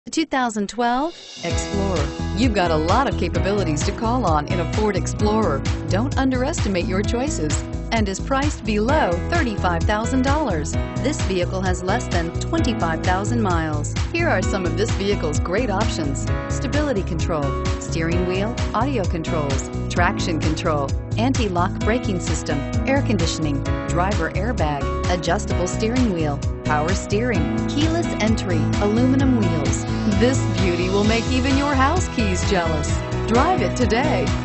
2012 Explorer. You've got a lot of capabilities to call on in a Ford Explorer. Don't underestimate your choices, and is priced below $35,000. This vehicle has less than 25,000 miles. Here are some of this vehicle's great options: stability control, steering wheel audio controls, traction control, anti-lock braking system, air conditioning, driver airbag, adjustable steering wheel, power steering, keyless entry, aluminum wheels. This beauty will make even your house keys jealous. Drive it today.